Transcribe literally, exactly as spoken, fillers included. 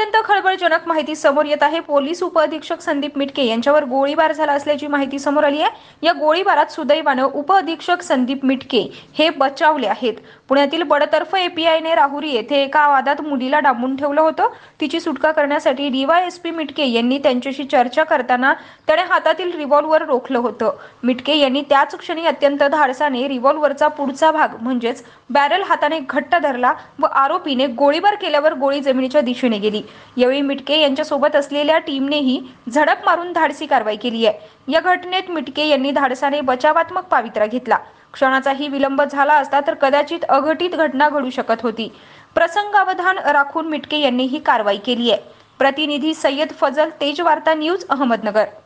अत्यंत खळबळजनक माहिती समोर येत आहे। पोलीस उपअधीक्षक संदीप मिटके यांच्यावर गोळीबार झाला असल्याची माहिती समोर आली आहे। या गोळीबारात सुदैवाने उपअधीक्षक संदीप मिटके हे बचावले आहेत। पुण्यातील बडतर्फ एपीआयने राहुरी येथे एका वादात मुलीला डांबून ठेवलं होतं। तिची सुटका करण्यासाठी डीवायएसपी मिटके यांनी त्यांच्याशी चर्चा करताना त्याने हातातील रिव्हॉल्वर रोखलं होतं। मिटके यांनी त्याच क्षणी अत्यंत धाडसाने रिव्हॉल्वरचा पुढचा भाग म्हणजेच बॅरल हाताने घट्ट धरला व आरोपीने गोळीबार केल्यावर गोळी जमिनीच्या दिशेने गेली। यावेळी मिटके यांच्या सोबत असलेल्या टीमनेही झडप मारून धाडसी कारवाई केली आहे। या घटनेत मिटके यांनी धाडसाने बचावात्मक पवित्रा घेतला। क्षणाचाही विलंब झाला असता तर कदाचित अघटित घटना घडू शकत होती। प्रसंगावधान राखून मिटके यांनी ही कारवाई केली आहे। प्रतिनिधी सय्यद फजल, तेज वार्ता न्यूज, अहमदनगर।